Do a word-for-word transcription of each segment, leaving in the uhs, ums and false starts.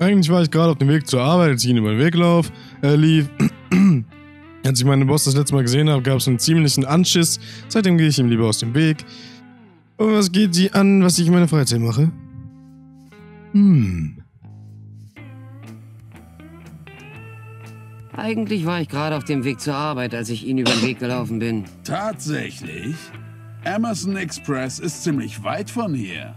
Eigentlich war ich gerade auf dem Weg zur Arbeit, als ich ihn über den Weg lauf, äh, lief. Als ich meinen Boss das letzte Mal gesehen habe, gab es einen ziemlichen Anschiss. Seitdem gehe ich ihm lieber aus dem Weg. Und was geht Sie an, was ich in meiner Freizeit mache? Hm. Eigentlich war ich gerade auf dem Weg zur Arbeit, als ich Ihnen über den Weg gelaufen bin. Tatsächlich? Emerson Express ist ziemlich weit von hier.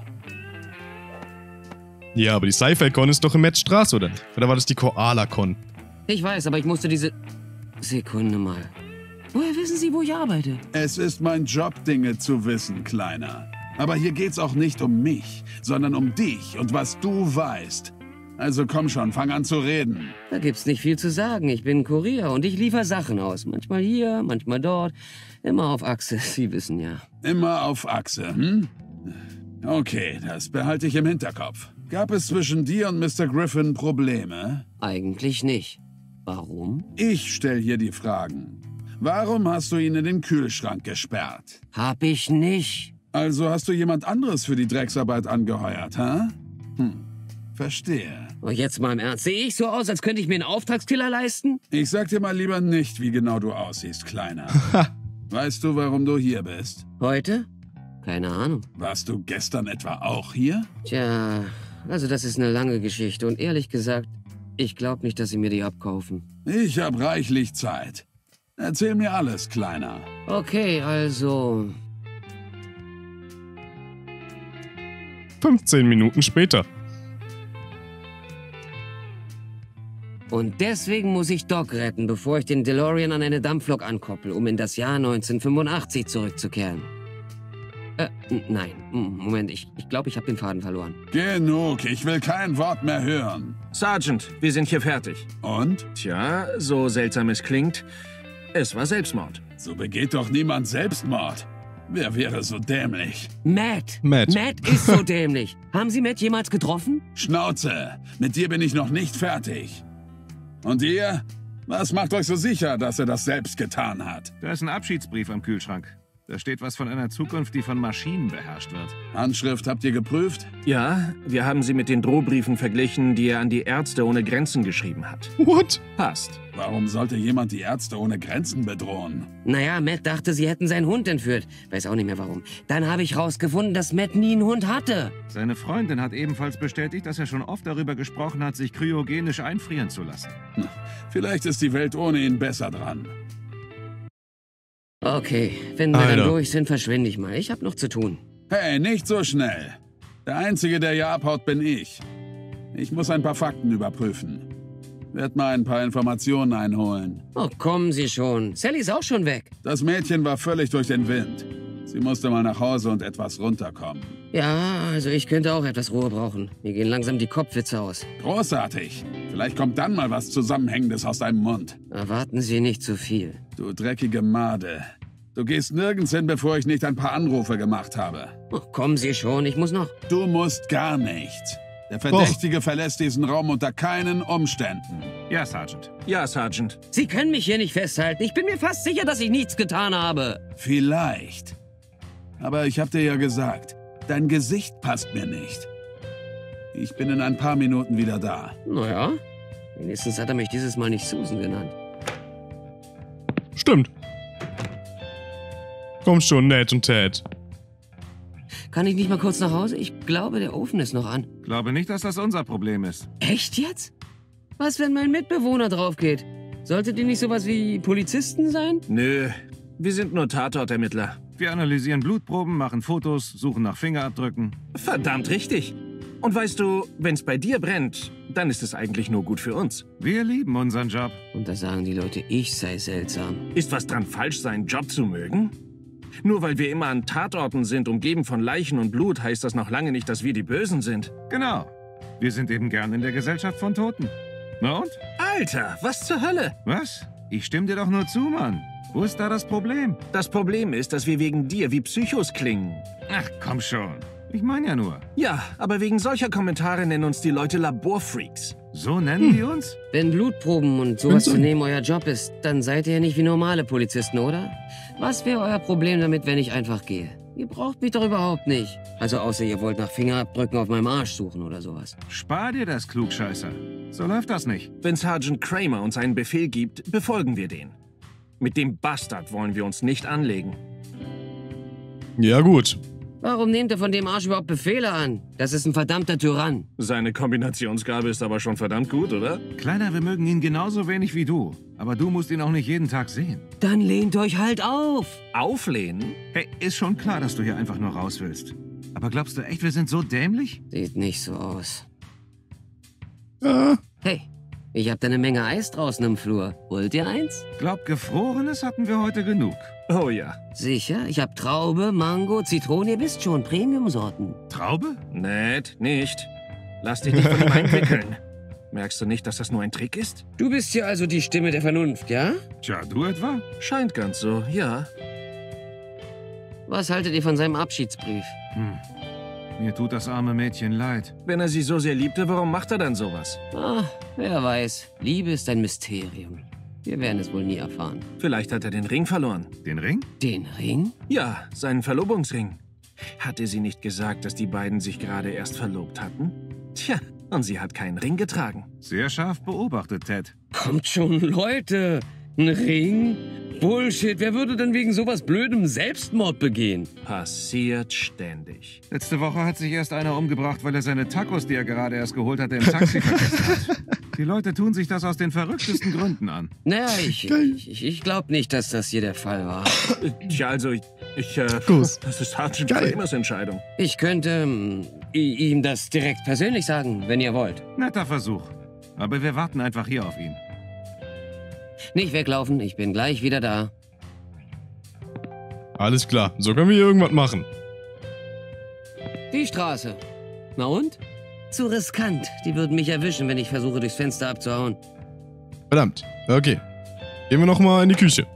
Ja, aber die Sci-Fi-Con ist doch in Metzstraße, oder? Oder war das die Koala-Con? Ich weiß, aber ich musste diese... Sekunde mal. Woher wissen Sie, wo ich arbeite? Es ist mein Job, Dinge zu wissen, Kleiner. Aber hier geht's auch nicht um mich, sondern um dich und was du weißt. Also komm schon, fang an zu reden. Da gibt's nicht viel zu sagen. Ich bin Kurier und ich liefere Sachen aus. Manchmal hier, manchmal dort. Immer auf Achse, Sie wissen ja. Immer auf Achse, hm? Okay, das behalte ich im Hinterkopf. Gab es zwischen dir und Mister Griffin Probleme? Eigentlich nicht. Warum? Ich stelle hier die Fragen. Warum hast du ihn in den Kühlschrank gesperrt? Hab ich nicht. Also hast du jemand anderes für die Drecksarbeit angeheuert, hä? Hm, verstehe. Und jetzt mal im Ernst. Sehe ich so aus, als könnte ich mir einen Auftragskiller leisten? Ich sag dir mal lieber nicht, wie genau du aussiehst, Kleiner. Weißt du, warum du hier bist? Heute? Keine Ahnung. Warst du gestern etwa auch hier? Tja, also das ist eine lange Geschichte. Und ehrlich gesagt, ich glaube nicht, dass Sie mir die abkaufen. Ich hab reichlich Zeit. Erzähl mir alles, Kleiner. Okay, also... fünfzehn Minuten später. Und deswegen muss ich Doc retten, bevor ich den DeLorean an eine Dampflok ankoppel, um in das Jahr neunzehnhundertfünfundachtzig zurückzukehren. Äh, nein, Moment, ich glaube, ich, glaub, ich habe den Faden verloren. Genug, ich will kein Wort mehr hören. Sergeant, wir sind hier fertig. Und? Tja, so seltsam es klingt, es war Selbstmord. So begeht doch niemand Selbstmord. Wer wäre so dämlich? Matt. Matt. Matt ist so dämlich. Haben Sie Matt jemals getroffen? Schnauze, mit dir bin ich noch nicht fertig. Und ihr? Was macht euch so sicher, dass er das selbst getan hat? Da ist ein Abschiedsbrief am Kühlschrank. Da steht was von einer Zukunft, die von Maschinen beherrscht wird. Handschrift habt ihr geprüft? Ja, wir haben sie mit den Drohbriefen verglichen, die er an die Ärzte ohne Grenzen geschrieben hat. What? Passt. Warum sollte jemand die Ärzte ohne Grenzen bedrohen? Naja, Matt dachte, sie hätten seinen Hund entführt. Weiß auch nicht mehr warum. Dann habe ich rausgefunden, dass Matt nie einen Hund hatte. Seine Freundin hat ebenfalls bestätigt, dass er schon oft darüber gesprochen hat, sich kryogenisch einfrieren zu lassen. Hm, vielleicht ist die Welt ohne ihn besser dran. Okay, wenn wir Alter. dann durch sind, verschwinde ich mal. Ich habe noch zu tun. Hey, nicht so schnell. Der Einzige, der hier abhaut, bin ich. Ich muss ein paar Fakten überprüfen. Werd mal ein paar Informationen einholen. Oh, kommen Sie schon. Sally ist auch schon weg. Das Mädchen war völlig durch den Wind. Sie musste mal nach Hause und etwas runterkommen. Ja, also ich könnte auch etwas Ruhe brauchen. Mir gehen langsam die Kopfwitze aus. Großartig. Vielleicht kommt dann mal was Zusammenhängendes aus deinem Mund. Erwarten Sie nicht zu viel. Du dreckige Made. Du gehst nirgends hin, bevor ich nicht ein paar Anrufe gemacht habe. Oh, kommen Sie schon, ich muss noch... Du musst gar nichts. Der Verdächtige verlässt diesen Raum unter keinen Umständen. Ja, Sergeant. Ja, Sergeant. Sie können mich hier nicht festhalten. Ich bin mir fast sicher, dass ich nichts getan habe. Vielleicht. Aber ich hab dir ja gesagt, dein Gesicht passt mir nicht. Ich bin in ein paar Minuten wieder da. Naja, wenigstens hat er mich dieses Mal nicht Susan genannt. Stimmt. Komm schon, Ned und Ted. Kann ich nicht mal kurz nach Hause? Ich glaube, der Ofen ist noch an. Glaube nicht, dass das unser Problem ist. Echt jetzt? Was, wenn mein Mitbewohner draufgeht? Solltet ihr nicht sowas wie Polizisten sein? Nö, wir sind nur Tatortermittler. Wir analysieren Blutproben, machen Fotos, suchen nach Fingerabdrücken. Verdammt richtig. Und weißt du, wenn's bei dir brennt, dann ist es eigentlich nur gut für uns. Wir lieben unseren Job. Und da sagen die Leute, ich sei seltsam. Ist was dran falsch, seinen Job zu mögen? Nur weil wir immer an Tatorten sind, umgeben von Leichen und Blut, heißt das noch lange nicht, dass wir die Bösen sind. Genau. Wir sind eben gern in der Gesellschaft von Toten. Na und? Alter, was zur Hölle? Was? Ich stimme dir doch nur zu, Mann. Wo ist da das Problem? Das Problem ist, dass wir wegen dir wie Psychos klingen. Ach, komm schon. Ich meine ja nur. Ja, aber wegen solcher Kommentare nennen uns die Leute Laborfreaks. So nennen die uns? Wenn Blutproben und sowas zu nehmen euer Job ist, dann seid ihr ja nicht wie normale Polizisten, oder? Was wäre euer Problem damit, wenn ich einfach gehe? Ihr braucht mich doch überhaupt nicht. Also außer ihr wollt nach Fingerabdrücken auf meinem Arsch suchen oder sowas. Spar dir das, Klugscheißer. So läuft das nicht. Wenn Sergeant Kramer uns einen Befehl gibt, befolgen wir den. Mit dem Bastard wollen wir uns nicht anlegen. Ja, gut. Warum nehmt ihr von dem Arsch überhaupt Befehle an? Das ist ein verdammter Tyrann. Seine Kombinationsgabe ist aber schon verdammt gut, oder? Kleiner, wir mögen ihn genauso wenig wie du. Aber du musst ihn auch nicht jeden Tag sehen. Dann lehnt euch halt auf. Auflehnen? Hey, ist schon klar, dass du hier einfach nur raus willst. Aber glaubst du echt, wir sind so dämlich? Sieht nicht so aus. Ja. Hey, ich hab da eine Menge Eis draußen im Flur. Wollt ihr eins? Glaub, Gefrorenes hatten wir heute genug. Oh ja. Sicher? Ich hab Traube, Mango, Zitrone, ihr wisst schon, Premiumsorten. Traube? Nett, nicht. Lass dich nicht von ihm einwickeln. Merkst du nicht, dass das nur ein Trick ist? Du bist hier also die Stimme der Vernunft, ja? Tja, du etwa? Scheint ganz so, ja. Was haltet ihr von seinem Abschiedsbrief? Hm. Mir tut das arme Mädchen leid. Wenn er sie so sehr liebte, warum macht er dann sowas? Ah, wer weiß. Liebe ist ein Mysterium. Wir werden es wohl nie erfahren. Vielleicht hat er den Ring verloren. Den Ring? Den Ring? Ja, seinen Verlobungsring. Hatte sie nicht gesagt, dass die beiden sich gerade erst verlobt hatten? Tja, und sie hat keinen Ring getragen. Sehr scharf beobachtet, Ted. Kommt schon, Leute. Ein Ring? Bullshit. Wer würde denn wegen sowas Blödem Selbstmord begehen? Passiert ständig. Letzte Woche hat sich erst einer umgebracht, weil er seine Tacos, die er gerade erst geholt hatte, im Taxi vergessen hat. Die Leute tun sich das aus den verrücktesten Gründen an. Naja, ich, ich, ich glaube nicht, dass das hier der Fall war. Tja, also ich... ich äh, Gut. das ist Sergeant Geil. Kramers Entscheidung. Ich könnte ähm, i- ihm das direkt persönlich sagen, wenn ihr wollt. Netter Versuch. Aber wir warten einfach hier auf ihn. Nicht weglaufen, ich bin gleich wieder da. Alles klar. So können wir hier irgendwas machen. Die Straße. Na und? Zu riskant. Die würden mich erwischen, wenn ich versuche, durchs Fenster abzuhauen. Verdammt. Okay. Gehen wir nochmal in die Küche.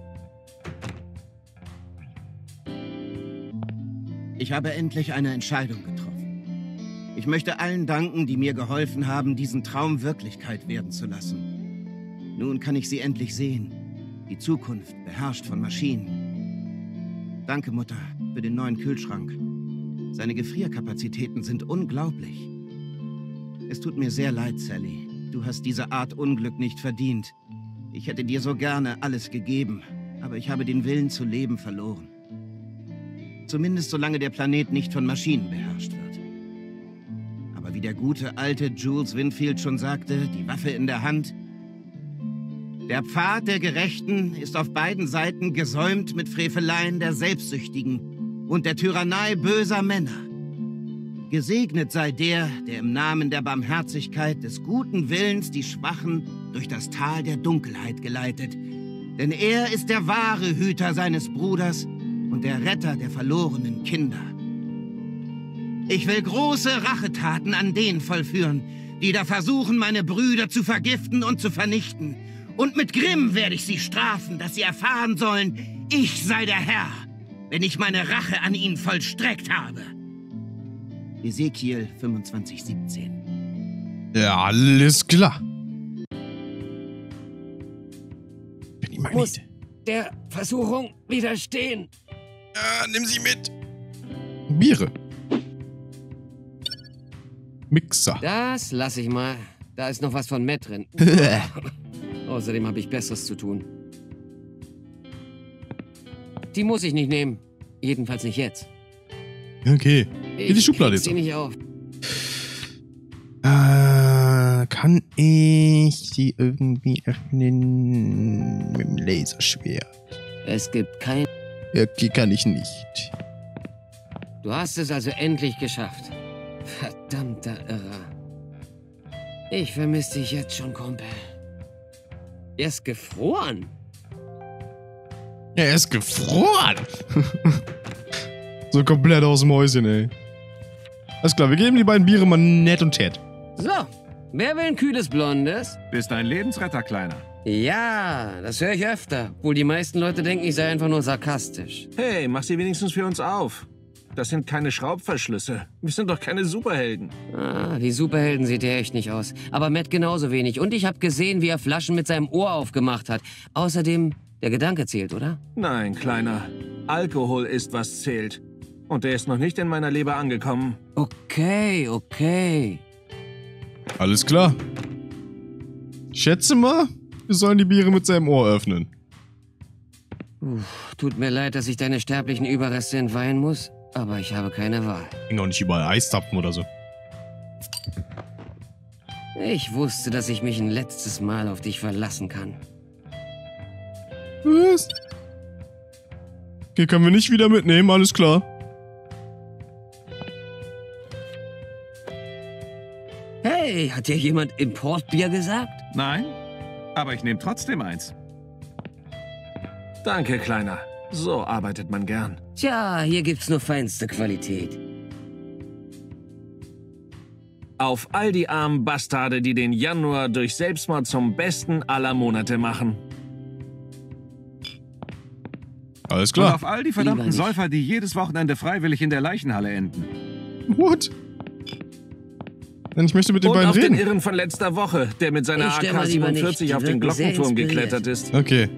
Ich habe endlich eine Entscheidung getroffen. Ich möchte allen danken, die mir geholfen haben, diesen Traum Wirklichkeit werden zu lassen. Nun kann ich sie endlich sehen. Die Zukunft beherrscht von Maschinen. Danke, Mutter, für den neuen Kühlschrank. Seine Gefrierkapazitäten sind unglaublich. Es tut mir sehr leid, Sally. Du hast diese Art Unglück nicht verdient. Ich hätte dir so gerne alles gegeben, aber ich habe den Willen zu leben verloren. Zumindest solange der Planet nicht von Maschinen beherrscht wird. Aber wie der gute alte Jules Winfield schon sagte, die Waffe in der Hand. Der Pfad der Gerechten ist auf beiden Seiten gesäumt mit Freveleien der Selbstsüchtigen und der Tyrannei böser Männer. Gesegnet sei der, der im Namen der Barmherzigkeit des guten Willens die Schwachen durch das Tal der Dunkelheit geleitet. Denn er ist der wahre Hüter seines Bruders und der Retter der verlorenen Kinder. Ich will große Rachetaten an denen vollführen, die da versuchen, meine Brüder zu vergiften und zu vernichten. Und mit Grimm werde ich sie strafen, dass sie erfahren sollen, ich sei der Herr, wenn ich meine Rache an ihnen vollstreckt habe. Ezekiel fünfundzwanzig siebzehn. Ja, alles klar. Bin ich Muss Magnete. der Versuchung widerstehen. Ja, nimm sie mit. Biere. Mixer. Das lasse ich mal. Da ist noch was von Matt drin. Außerdem habe ich Besseres zu tun. Die muss ich nicht nehmen. Jedenfalls nicht jetzt. Okay. Ich In die Schublade krieg jetzt. sie nicht auf. Äh, kann ich sie irgendwie öffnen mit dem Laserschwert? Es gibt kein... Okay, kann ich nicht. Du hast es also endlich geschafft. Verdammter Irrer. Ich vermisse dich jetzt schon, Kumpel. Er ist gefroren. Ja, er ist gefroren. So komplett aus dem Häuschen, ey. Alles klar, wir geben die beiden Biere mal nett und Ted. So, wer will ein kühles Blondes? Bist ein Lebensretter, Kleiner. Ja, das höre ich öfter. Wohl die meisten Leute denken, ich sei einfach nur sarkastisch. Hey, mach sie wenigstens für uns auf. Das sind keine Schraubverschlüsse. Wir sind doch keine Superhelden. Ah, wie Superhelden sieht er echt nicht aus. Aber Matt genauso wenig. Und ich habe gesehen, wie er Flaschen mit seinem Ohr aufgemacht hat. Außerdem, der Gedanke zählt, oder? Nein, Kleiner. Alkohol ist, was zählt. Und der ist noch nicht in meiner Leber angekommen. Okay, okay. Alles klar. Ich schätze mal, wir sollen die Biere mit seinem Ohr öffnen. Uff, tut mir leid, dass ich deine sterblichen Überreste entweihen muss, aber ich habe keine Wahl. Noch nicht überall Eiszapfen oder so. Ich wusste, dass ich mich ein letztes Mal auf dich verlassen kann. Was? Okay, können wir nicht wieder mitnehmen, alles klar. Hey, hat dir jemand Importbier gesagt? Nein, aber ich nehme trotzdem eins. Danke, Kleiner. So arbeitet man gern. Tja, hier gibt's nur feinste Qualität. Auf all die armen Bastarde, die den Januar durch Selbstmord zum besten aller Monate machen. Alles Und klar. auf all die Lieber verdammten nicht. Säufer, die jedes Wochenende freiwillig in der Leichenhalle enden. What? Denn ich möchte mit den Und beiden auf reden. den Irren von letzter Woche, der mit seiner Ich stell A mal K lieber nicht. siebenundvierzig Die auf den wirken sehr Glockenturm inspiriert. geklettert ist. Okay.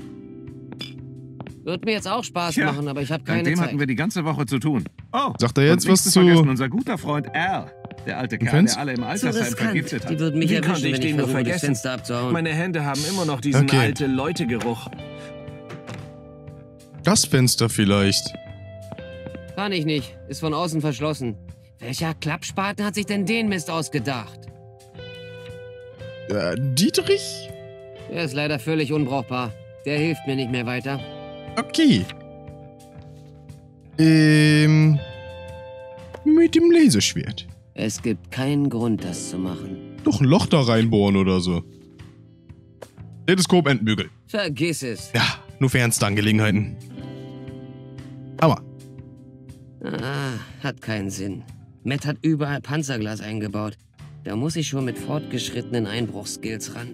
Wird mir jetzt auch Spaß Tja, machen, aber ich habe keine Mit dem Zeit. hatten wir die ganze Woche zu tun. Oh, Sagt er jetzt und nicht was zu zu- vergessen, unser guter Freund Al, der alte Kerl, Vince? der alle im Zu Altersheim riskant. vergiftet Die hat. würden mich Wie erwischen, konnte ich wenn den ich nur versuche, durchs vergessen? Fenster abzuhauen. Meine Hände haben immer noch diesen Okay. alte Leute-Geruch. Das Fenster vielleicht. Kann ich nicht. Ist von außen verschlossen. Welcher Klappspaten hat sich denn den Mist ausgedacht? Äh, Dietrich? Der ist leider völlig unbrauchbar. Der hilft mir nicht mehr weiter. Okay. Ähm. Mit dem Laserschwert. Es gibt keinen Grund, das zu machen. Doch ein Loch da reinbohren oder so. Teleskop Endbügel. Vergiss es. Ja, nur für ernste Angelegenheiten. Aber. Ah, hat keinen Sinn. Matt hat überall Panzerglas eingebaut. Da muss ich schon mit fortgeschrittenen Einbruchskills ran.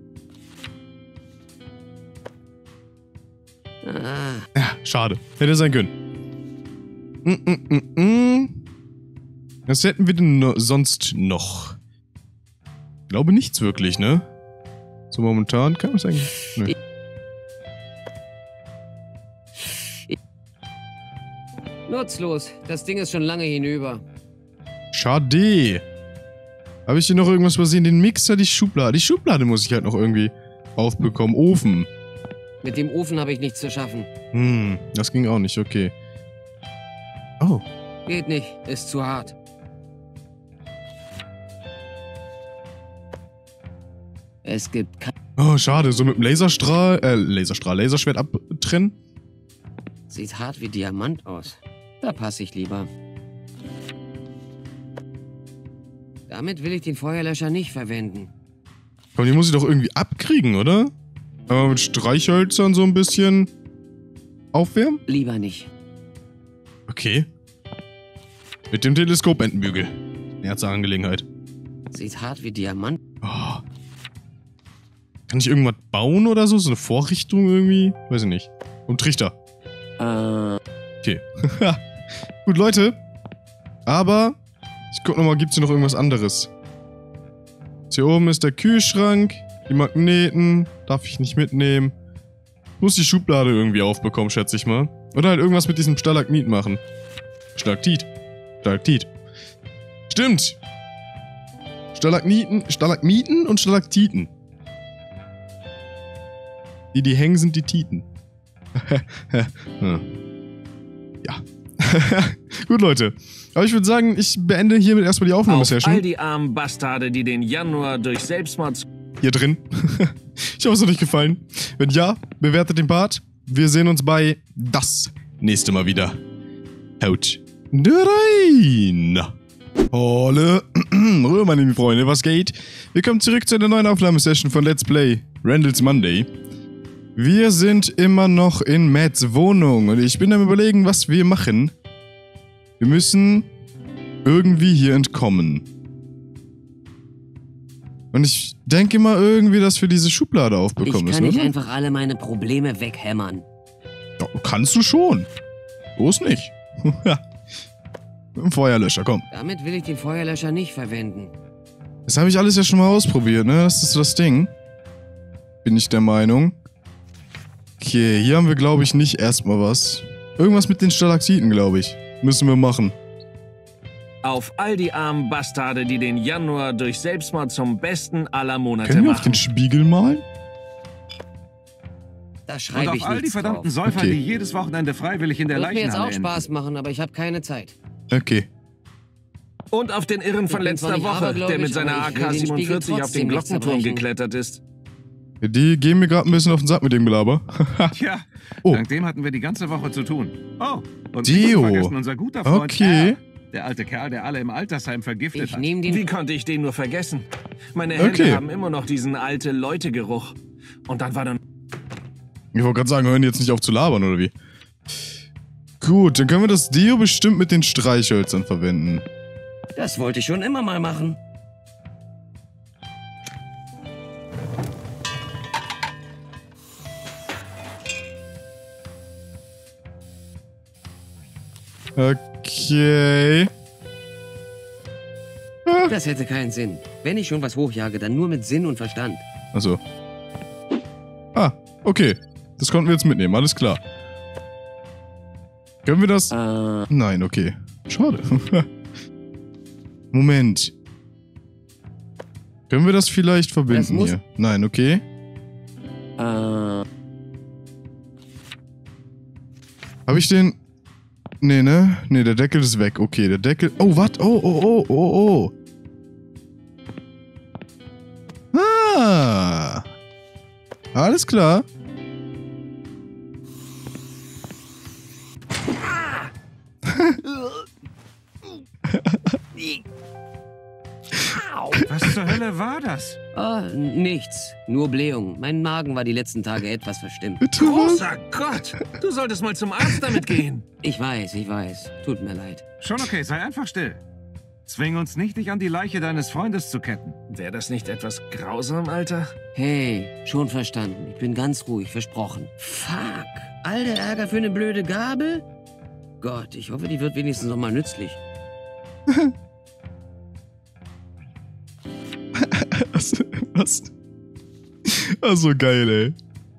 Ah, Ja, schade. Hätte sein können. Mm, mm, mm, mm. Was hätten wir denn no sonst noch? Ich glaube nichts wirklich, ne? So momentan kann man es eigentlich. Ne. nutzlos. Das Ding ist schon lange hinüber. Schade. Habe ich hier noch irgendwas übersehen? Den Mixer, die Schublade. Die Schublade muss ich halt noch irgendwie aufbekommen. Ofen. Mit dem Ofen habe ich nichts zu schaffen. Hm, das ging auch nicht, okay. Oh. Geht nicht. Ist zu hart. Es gibt kein... Oh, schade. So mit dem Laserstrahl, äh, Laserstrahl, Laserschwert abtrennen. Sieht hart wie Diamant aus. Da passe ich lieber. Damit will ich den Feuerlöscher nicht verwenden. Komm, die muss ich doch irgendwie abkriegen, oder? Aber mit Streichhölzern so ein bisschen aufwärmen? Lieber nicht. Okay. Mit dem Teleskopentenbügel. Herzangelegenheit. Sieht hart wie Diamant. Oh. Kann ich irgendwas bauen oder so? So eine Vorrichtung irgendwie? Weiß ich nicht. Und Trichter. Äh, Okay. Gut, Leute. Aber ich guck nochmal, gibt's hier noch irgendwas anderes? Hier oben ist der Kühlschrank. Die Magneten. Darf ich nicht mitnehmen. Muss die Schublade irgendwie aufbekommen, schätze ich mal. Oder halt irgendwas mit diesem Stalagmit machen. Stalaktit. Stalaktit. Stimmt. Stalagniten, Stalagmiten und Stalaktiten. Die, die hängen, sind die Titen. Hm. Ja. Gut, Leute. Aber ich würde sagen, ich beende hiermit erstmal die Auf Aufnahmesession. all die armen Bastarde, die den Januar durch Selbstmord... Hier drin. Ich hoffe, es hat euch gefallen. Wenn ja, bewertet den Part. Wir sehen uns bei das nächste Mal wieder. Haut rein. Holle. Hallo, meine lieben Freunde, was geht? Willkommen zurück zu einer neuen Aufnahmesession von Let's Play Randall's Monday. Wir sind immer noch in Matts Wohnung und ich bin am Überlegen, was wir machen. Wir müssen irgendwie hier entkommen. Und ich denke mal irgendwie, dass wir diese Schublade ich aufbekommen kann müssen, nicht oder? einfach alle meine Probleme weghämmern. Ja, kannst du schon. Bloß nicht. Mit dem Feuerlöscher, komm. Damit will ich den Feuerlöscher nicht verwenden. Das habe ich alles ja schon mal ausprobiert, ne? Das ist so das Ding. Bin ich der Meinung. Okay, hier haben wir, glaube ich, nicht erstmal was. Irgendwas mit den Stalaktiten, glaube ich. müssen wir machen? Auf all die armen Bastarde, die den Januar durch Selbstmord zum besten aller Monate Können wir auf machen. den Spiegel malen? Da Und schreibe auf ich all die nichts verdammten drauf. Säufer, Okay. die jedes Wochenende freiwillig in der Wird mir jetzt Leichenhalle auch enden. Spaß machen, aber ich habe keine Zeit. Okay. Und auf den Irren von Ich bin zwar letzter nicht Woche, der abergläubisch, mit seiner aber A ich will K den Spiegel siebenundvierzig auf den trotzdem nicht Glockenturm zerbrechen. geklettert ist. Die gehen mir gerade ein bisschen auf den Sack mit dem Gelaber. Tja, Oh. dank dem hatten wir die ganze Woche zu tun. Oh, und Dio. nicht vergessen unser guter Freund Okay. R, der alte Kerl, der alle im Altersheim vergiftet Ich hat. nehme den... Wie konnte ich den nur vergessen? Meine Hände Okay. haben immer noch diesen alte Leute-Geruch. Und dann war dann... Ich wollte gerade sagen, hören die jetzt nicht auf zu labern, oder wie? Gut, dann können wir das Deo bestimmt mit den Streichhölzern verwenden. Das wollte ich schon immer mal machen. Okay. Das hätte keinen Sinn. Wenn ich schon was hochjage, dann nur mit Sinn und Verstand. Achso. Ah, okay. Das konnten wir jetzt mitnehmen, alles klar. Können wir das... Äh, Nein, okay. Schade. Moment. Können wir das vielleicht verbinden Das muss- hier? Nein, okay. äh... Habe ich den... Nee, ne? Nee, der Deckel ist weg. Okay, der Deckel... Oh, was? Oh, oh, oh, oh, oh. Ah. Alles klar. Was zur Hölle war das? Oh, nichts. Nur Blähung. Mein Magen war die letzten Tage etwas verstimmt. Bitte was? Großer Gott! Du solltest mal zum Arzt damit gehen. Ich weiß, ich weiß. Tut mir leid. Schon okay, sei einfach still. Zwing uns nicht, dich an die Leiche deines Freundes zu ketten. Wäre das nicht etwas grausam, Alter? Hey, schon verstanden. Ich bin ganz ruhig, versprochen. Fuck. All der Ärger für eine blöde Gabel? Gott, ich hoffe, die wird wenigstens noch mal nützlich. Was? Was? Also geil, ey.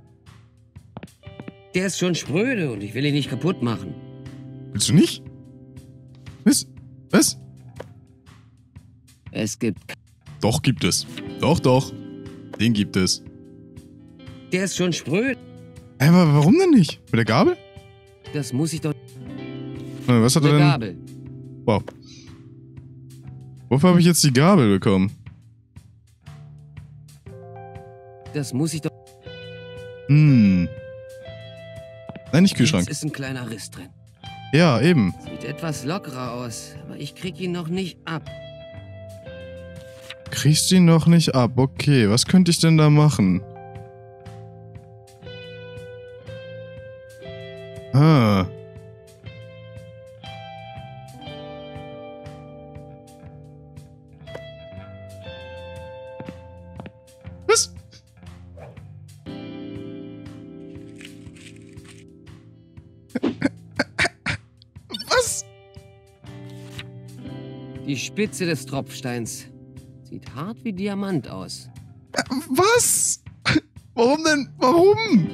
Der ist schon spröde und ich will ihn nicht kaputt machen. Willst du nicht? Was? Was? Es gibt... Doch, gibt es. Doch, doch. Den gibt es. Der ist schon spröde. Hä, aber warum denn nicht? Mit der Gabel? Das muss ich doch... Äh, Was hat er Eine denn? Gabel. Wow. Wofür habe ich jetzt die Gabel bekommen? Das muss ich doch... Hm. Nein, nicht Kühlschrank. Jetzt ist ein kleiner Riss drin. Ja, eben. Sieht etwas lockerer aus, aber ich krieg ihn noch nicht ab. Kriegst du ihn noch nicht ab. Okay, was könnte ich denn da machen? Ah. Was? Was? Die Spitze des Tropfsteins sieht hart wie Diamant aus. Was? Warum denn? Warum?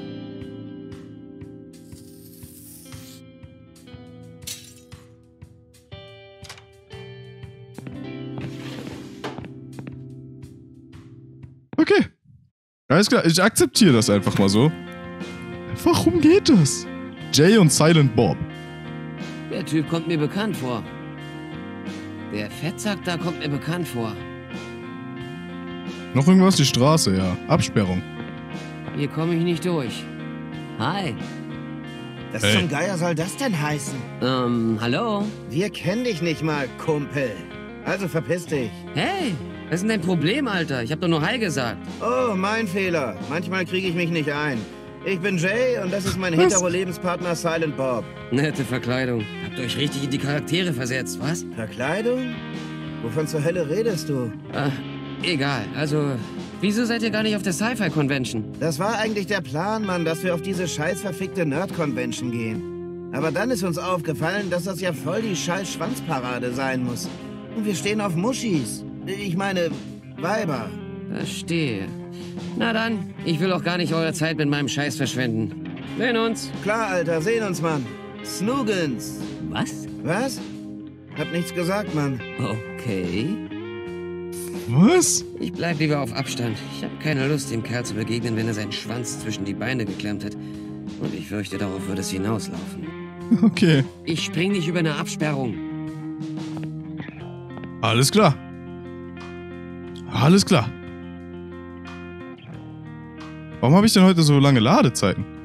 Okay. Alles klar, ich akzeptiere das einfach mal so. Warum geht das? Jay und Silent Bob. Der Typ kommt mir bekannt vor. Der Fettsack da kommt mir bekannt vor. Noch irgendwas? Die Straße, ja. Absperrung. Hier komme ich nicht durch. Hi. Was Hey. zum Geier soll das denn heißen? Ähm, hallo? Wir kennen dich nicht mal, Kumpel. Also verpiss dich. Hey, was ist denn dein Problem, Alter? Ich hab doch nur Hi gesagt. Oh, mein Fehler. Manchmal kriege ich mich nicht ein. Ich bin Jay und das ist mein Was? hetero-Lebenspartner Silent Bob. Nette Verkleidung. Habt euch richtig in die Charaktere versetzt, was? Verkleidung? Wovon zur Hölle redest du? Ah, egal. Also, wieso seid ihr gar nicht auf der Sci-Fi-Convention? Das war eigentlich der Plan, Mann, dass wir auf diese scheiß verfickte Nerd-Convention gehen. Aber dann ist uns aufgefallen, dass das ja voll die scheiß Schwanzparade sein muss. Und wir stehen auf Muschis. Ich meine, Weiber. Verstehe. Na dann, ich will auch gar nicht eure Zeit mit meinem Scheiß verschwenden. Sehen uns. Klar, Alter, sehen uns, Mann. Snoogens. Was? Was? Hab nichts gesagt, Mann. Okay. Was? Ich bleib lieber auf Abstand. Ich habe keine Lust, dem Kerl zu begegnen, wenn er seinen Schwanz zwischen die Beine geklemmt hat. Und ich fürchte, darauf würde es hinauslaufen. Okay. Ich spring nicht über eine Absperrung. Alles klar. Alles klar. Warum habe ich denn heute so lange Ladezeiten?